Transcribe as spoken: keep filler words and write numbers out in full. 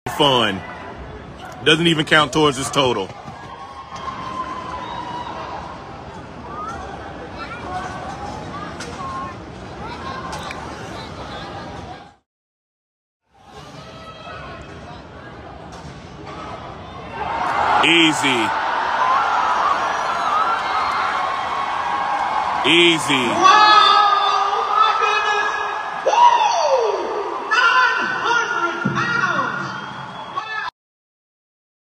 fun. Doesn't even count towards his total. Easy. Easy.